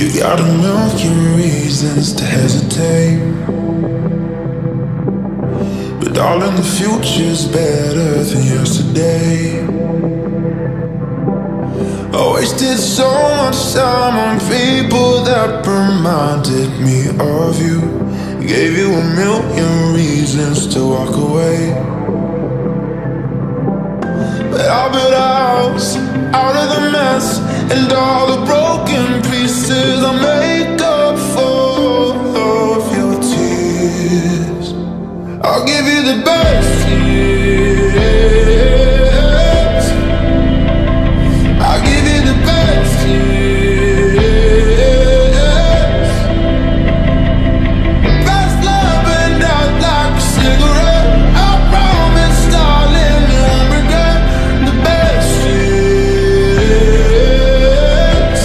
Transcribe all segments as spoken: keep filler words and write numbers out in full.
Got a million reasons to hesitate, but darling, the future's better than yesterday. I wasted so much time on people that reminded me of you. Gave you a million reasons to walk away, but I'll build a house out of the mess, and all the broken pieces I'll make up for of your tears. I'll give you the best years. I'll give you the best years. Best love burned out like a cigarette. I promise, darling, you won't regret the best years.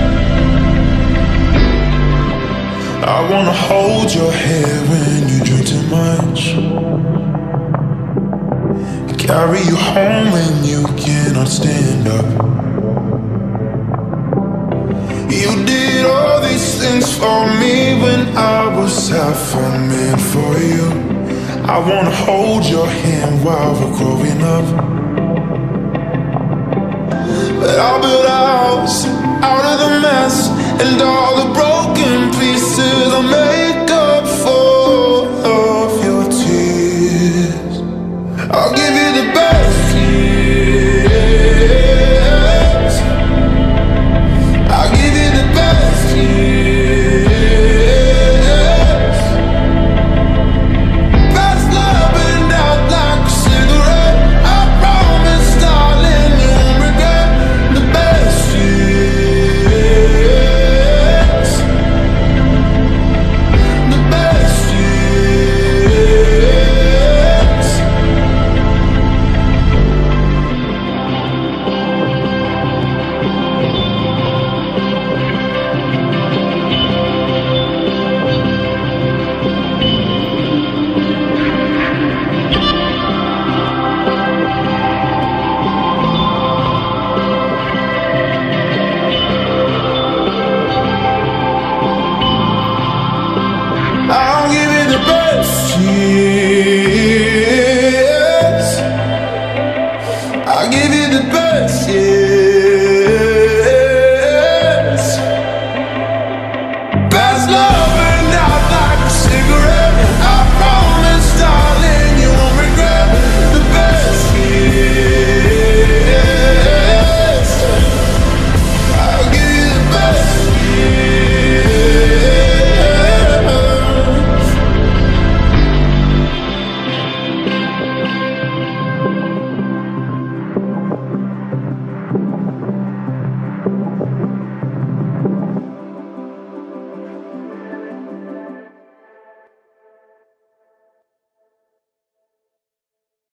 I wanna hold your hair when you drink too much, carry you home when you cannot stand up. You did all these things for me when I was half a man for you. I wanna hold your hand while we're growing up, but I'll build a house out of the mess, and all the broken pieces I'll make up for of your tears. I'll give you the best years. I'll give you the best years. Best love burned out like a cigarette. I promise, darling, you won't regret the best years. The best years. I'll give you the best